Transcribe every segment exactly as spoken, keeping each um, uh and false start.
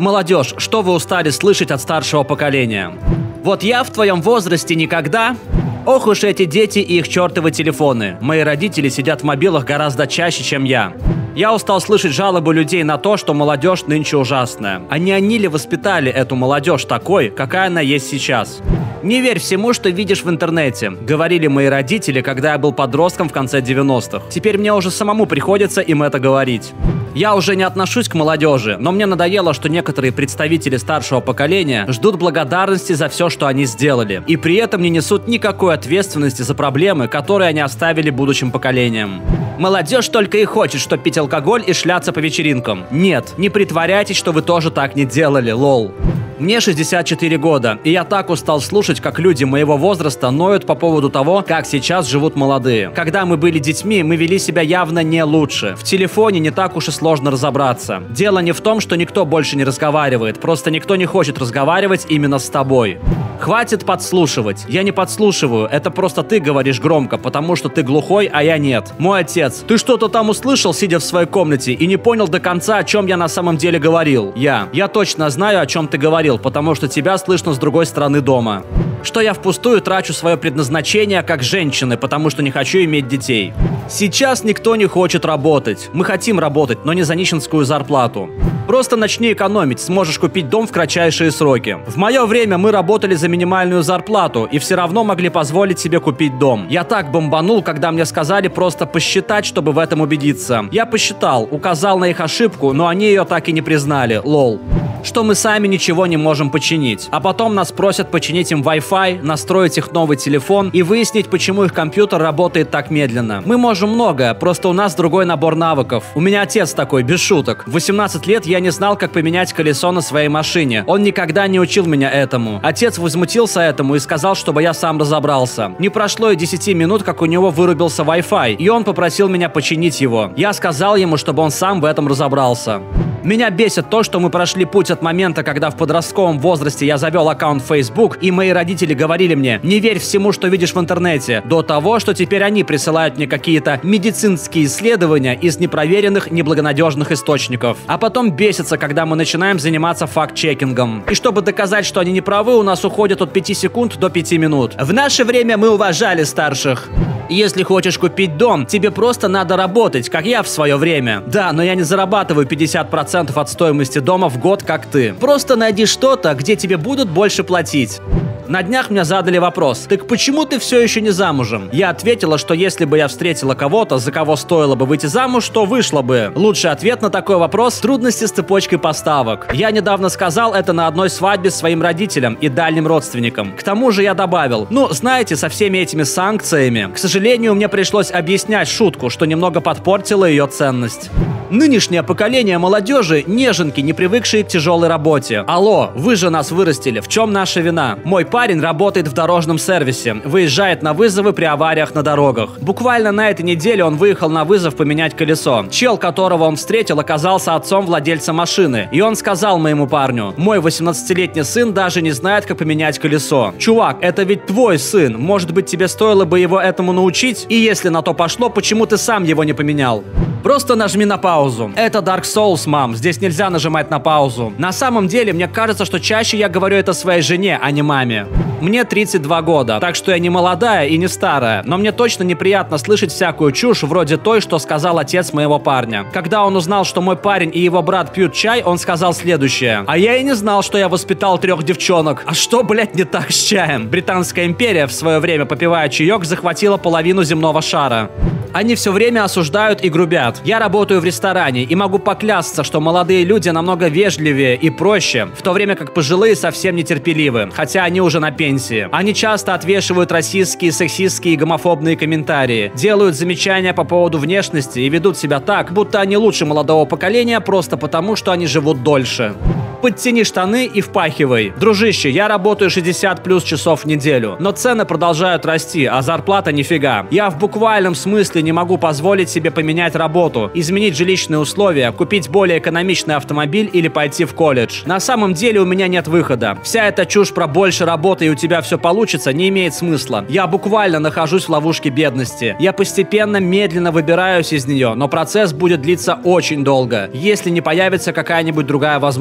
Молодежь, что вы устали слышать от старшего поколения? Вот я в твоем возрасте никогда... Ох уж эти дети и их чертовы телефоны. Мои родители сидят в мобилах гораздо чаще, чем я. Я устал слышать жалобы людей на то, что молодежь нынче ужасная. А не они ли воспитали эту молодежь такой, какая она есть сейчас? Не верь всему, что видишь в интернете, говорили мои родители, когда я был подростком в конце девяностых. Теперь мне уже самому приходится им это говорить. Я уже не отношусь к молодежи, но мне надоело, что некоторые представители старшего поколения ждут благодарности за все, что они сделали, и при этом не несут никакой ответственности за проблемы, которые они оставили будущим поколениям. Молодежь только и хочет, что пить алкоголь и шляться по вечеринкам. Нет, не притворяйтесь, что вы тоже так не делали, лол. Мне шестьдесят четыре года, и я так устал слушать, как люди моего возраста ноют по поводу того, как сейчас живут молодые. Когда мы были детьми, мы вели себя явно не лучше. В телефоне не так уж и сложно разобраться. Дело не в том, что никто больше не разговаривает, просто никто не хочет разговаривать именно с тобой. Хватит подслушивать. Я не подслушиваю, это просто ты говоришь громко, потому что ты глухой, а я нет. Мой отец: ты что-то там услышал, сидя в своей комнате, и не понял до конца, о чем я на самом деле говорил? Я. Я точно знаю, о чем ты говорил, потому что тебя слышно с другой стороны дома. Что я впустую трачу свое предназначение как женщины, потому что не хочу иметь детей. Сейчас никто не хочет работать. Мы хотим работать, но не за нищенскую зарплату. Просто начни экономить, сможешь купить дом в кратчайшие сроки. В мое время мы работали за минимальную зарплату и все равно могли позволить себе купить дом. Я так бомбанул, когда мне сказали просто посчитать, чтобы в этом убедиться. Я посчитал, указал на их ошибку, но они ее так и не признали, лол. Что мы сами ничего не можем починить. А потом нас просят починить им Wi-Fi, настроить их новый телефон и выяснить, почему их компьютер работает так медленно. Мы можем многое, просто у нас другой набор навыков. У меня отец такой, без шуток. В восемнадцать лет я не знал, как поменять колесо на своей машине. Он никогда не учил меня этому. Отец возмутился этому и сказал, чтобы я сам разобрался. Не прошло и десяти минут, как у него вырубился Wi-Fi, и он попросил меня починить его. Я сказал ему, чтобы он сам в этом разобрался. Меня бесит то, что мы прошли путь от момента, когда в подростковом возрасте я завел аккаунт в Facebook, и мои родители говорили мне: не верь всему, что видишь в интернете, до того, что теперь они присылают мне какие-то медицинские исследования из непроверенных, неблагонадежных источников. А потом бесится, когда мы начинаем заниматься факт-чекингом. И чтобы доказать, что они не правы, у нас уходит от пяти секунд до пяти минут. В наше время мы уважали старших. Если хочешь купить дом, тебе просто надо работать, как я в свое время. Да, но я не зарабатываю пятьдесят процентов от стоимости дома в год, как ты. Просто найди что-то, где тебе будут больше платить. На днях мне задали вопрос: так почему ты все еще не замужем? Я ответила, что если бы я встретила кого-то, за кого стоило бы выйти замуж, то вышла бы. Лучший ответ на такой вопрос — трудности с цепочкой поставок. Я недавно сказал это на одной свадьбе своим родителям и дальним родственникам. К тому же я добавил: ну, знаете, со всеми этими санкциями, к сожалению, мне пришлось объяснять шутку, что немного подпортило ее ценность. Нынешнее поколение молодежи — неженки, не привыкшие к тяжелой работе. Алло, вы же нас вырастили, в чем наша вина? Мой парень работает в дорожном сервисе, выезжает на вызовы при авариях на дорогах. Буквально на этой неделе он выехал на вызов поменять колесо. Чел, которого он встретил, оказался отцом владельца машины. И он сказал моему парню: мой восемнадцатилетний сын даже не знает, как поменять колесо. Чувак, это ведь твой сын, может быть, тебе стоило бы его этому научить? И если на то пошло, почему ты сам его не поменял? Просто нажми на паузу. Это Dark Souls, мам. Здесь нельзя нажимать на паузу. На самом деле, мне кажется, что чаще я говорю это своей жене, а не маме. Мне тридцать два года, так что я не молодая и не старая, но мне точно неприятно слышать всякую чушь вроде той, что сказал отец моего парня. Когда он узнал, что мой парень и его брат пьют чай, он сказал следующее: а я и не знал, что я воспитал трех девчонок. А что, блядь, не так с чаем? Британская империя в свое время, попивая чаек, захватила половину земного шара. Они все время осуждают и грубят. Я работаю в ресторане и могу поклясться, что молодые люди намного вежливее и проще, в то время как пожилые совсем нетерпеливы, хотя они уже на пенсии. Они часто отвешивают расистские, сексистские и гомофобные комментарии, делают замечания по поводу внешности и ведут себя так, будто они лучше молодого поколения просто потому, что они живут дольше. Подтяни штаны и впахивай. Дружище, я работаю шестьдесят плюс часов в неделю, но цены продолжают расти, а зарплата нифига. Я в буквальном смысле не могу позволить себе поменять работу, изменить жилищные условия, купить более экономичный автомобиль или пойти в колледж. На самом деле у меня нет выхода. Вся эта чушь про больше работы и у тебя все получится не имеет смысла. Я буквально нахожусь в ловушке бедности. Я постепенно, медленно выбираюсь из нее, но процесс будет длиться очень долго, если не появится какая-нибудь другая возможность.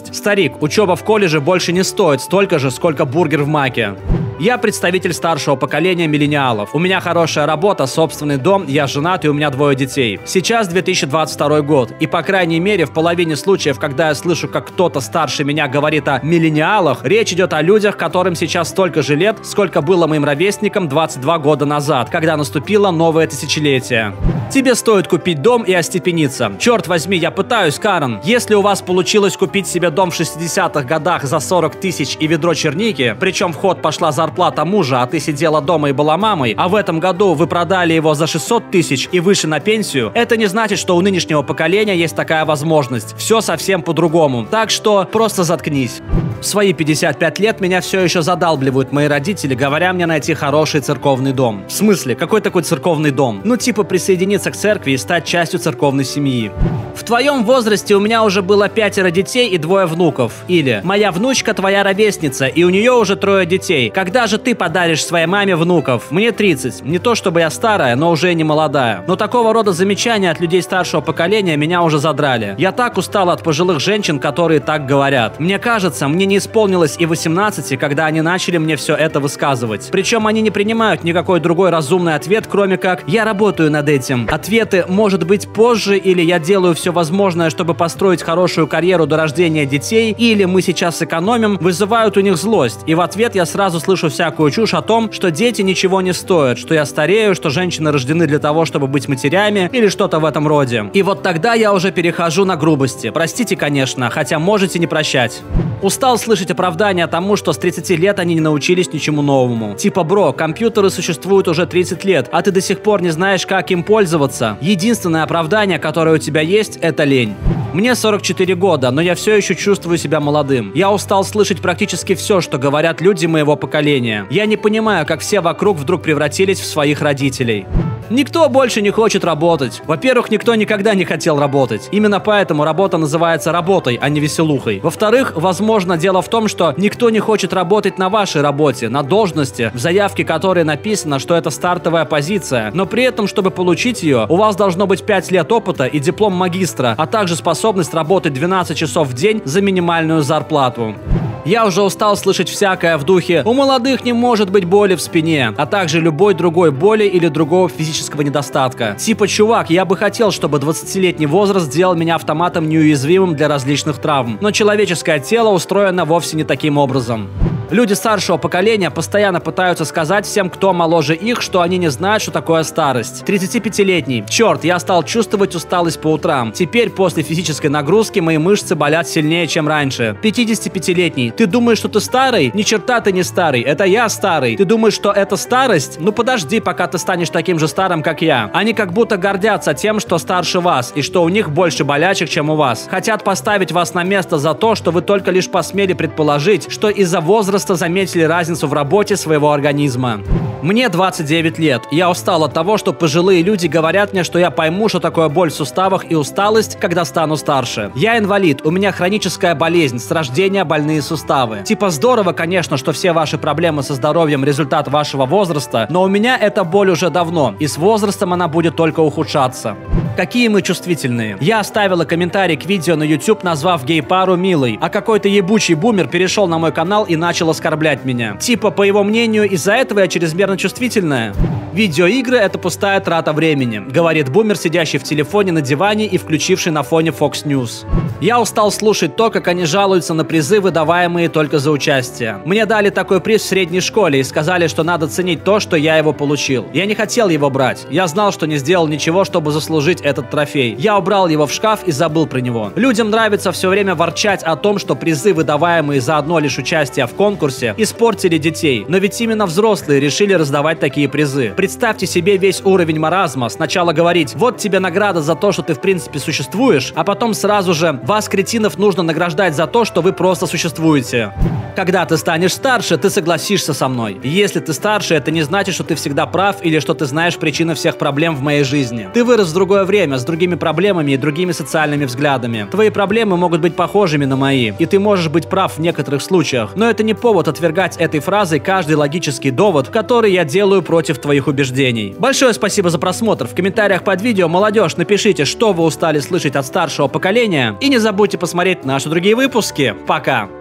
возможность. Старик, учеба в колледже больше не стоит столько же, сколько бургер в Маке. Я представитель старшего поколения миллениалов. У меня хорошая работа, собственный дом, я женат и у меня двое детей. Сейчас две тысячи двадцать второй год, и по крайней мере в половине случаев, когда я слышу, как кто-то старше меня говорит о миллениалах, речь идет о людях, которым сейчас столько же лет, сколько было моим ровесникам двадцать два года назад, когда наступило новое тысячелетие. Тебе стоит купить дом и остепениться. Черт возьми, я пытаюсь, Карен. Если у вас получилось купить себе дом в шестидесятых годах за сорок тысяч и ведро черники, причем в ход пошла зарплата мужа, а ты сидела дома и была мамой, а в этом году вы продали его за шестьсот тысяч и выше на пенсию, это не значит, что у нынешнего поколения есть такая возможность. Все совсем по-другому. Так что просто заткнись. В свои пятьдесят пять лет меня все еще задалбливают мои родители, говоря мне найти хороший церковный дом. В смысле? Какой такой церковный дом? Ну типа присоединиться к церкви и стать частью церковной семьи. В твоем возрасте у меня уже было пятеро детей и двое внуков. Или моя внучка твоя ровесница, и у нее уже трое детей. Когда же ты подаришь своей маме внуков? Мне тридцать. Не то чтобы я старая, но уже не молодая. Но такого рода замечания от людей старшего поколения меня уже задрали. Я так устала от пожилых женщин, которые так говорят. Мне кажется, мне не исполнилось и восемнадцати, когда они начали мне все это высказывать. Причем они не принимают никакой другой разумный ответ, кроме как «я работаю над этим». Ответы «может быть позже» или «я делаю все возможное, чтобы построить хорошую карьеру до рождения детей» или «мы сейчас сэкономим» вызывают у них злость. И в ответ я сразу слышу всякую чушь о том, что дети ничего не стоят, что я старею, что женщины рождены для того, чтобы быть матерями или что-то в этом роде. И вот тогда я уже перехожу на грубости. Простите, конечно, хотя можете не прощать. Устал слышать оправдания тому, что с тридцати лет они не научились ничему новому. Типа, бро, компьютеры существуют уже тридцать лет, а ты до сих пор не знаешь, как им пользоваться. Единственное оправдание, которое у тебя есть, это лень. Мне сорок четыре года, но я все еще чувствую себя молодым. Я устал слышать практически все, что говорят люди моего поколения. Я не понимаю, как все вокруг вдруг превратились в своих родителей. Никто больше не хочет работать. Во-первых, никто никогда не хотел работать. Именно поэтому работа называется работой, а не веселухой. Во-вторых, возможно, дело в том, что никто не хочет работать на вашей работе, на должности, в заявке которой написано, что это стартовая позиция. Но при этом, чтобы получить ее, у вас должно быть пять лет опыта и диплом магистра, а также способность работать двенадцать часов в день за минимальную зарплату. Я уже устал слышать всякое в духе «у молодых не может быть боли в спине», а также любой другой боли или другого физического недостатка. Типа, чувак, я бы хотел, чтобы двадцатилетний возраст сделал меня автоматом неуязвимым для различных травм. Но человеческое тело устроено вовсе не таким образом. Люди старшего поколения постоянно пытаются сказать всем, кто моложе их, что они не знают, что такое старость. тридцатипятилетний. Черт, я стал чувствовать усталость по утрам. Теперь после физической нагрузки мои мышцы болят сильнее, чем раньше. пятидесятипятилетний. Ты думаешь, что ты старый? Ни черта ты не старый. Это я старый. Ты думаешь, что это старость? Ну подожди, пока ты станешь таким же старым, как я. Они как будто гордятся тем, что старше вас, и что у них больше болячек, чем у вас. Хотят поставить вас на место за то, что вы только лишь посмели предположить, что из-за возраста заметили разницу в работе своего организма. Мне двадцать девять лет. Я устал от того, что пожилые люди говорят мне, что я пойму, что такое боль в суставах и усталость, когда стану старше. Я инвалид, у меня хроническая болезнь, с рождения больные суставы. Типа здорово, конечно, что все ваши проблемы со здоровьем результат вашего возраста, но у меня эта боль уже давно, и с возрастом она будет только ухудшаться. Какие мы чувствительные. Я оставила комментарий к видео на YouTube, назвав гей-пару милой, а какой-то ебучий бумер перешел на мой канал и начал оскорблять меня. Типа, по его мнению, из-за этого я чрезмерно чувствительная. Видеоигры — это пустая трата времени, говорит бумер, сидящий в телефоне на диване и включивший на фоне Fox News. Я устал слушать то, как они жалуются на призы, выдаваемые только за участие. Мне дали такой приз в средней школе и сказали, что надо ценить то, что я его получил. Я не хотел его брать. Я знал, что не сделал ничего, чтобы заслужить этот трофей. Я убрал его в шкаф и забыл про него. Людям нравится все время ворчать о том, что призы, выдаваемые за одно лишь участие в конкурсе, испортили детей. Но ведь именно взрослые решили раздавать такие призы. Представьте себе весь уровень маразма. Сначала говорить: вот тебе награда за то, что ты в принципе существуешь, а потом сразу же: вас, кретинов, нужно награждать за то, что вы просто существуете. Когда ты станешь старше, ты согласишься со мной. Если ты старше, это не значит, что ты всегда прав или что ты знаешь причины всех проблем в моей жизни. Ты вырос в другое время, с другими проблемами и другими социальными взглядами. Твои проблемы могут быть похожими на мои, и ты можешь быть прав в некоторых случаях, но это не повод повод отвергать этой фразой каждый логический довод, который я делаю против твоих убеждений. Большое спасибо за просмотр. В комментариях под видео, молодежь, напишите, что вы устали слышать от старшего поколения. И не забудьте посмотреть наши другие выпуски. Пока!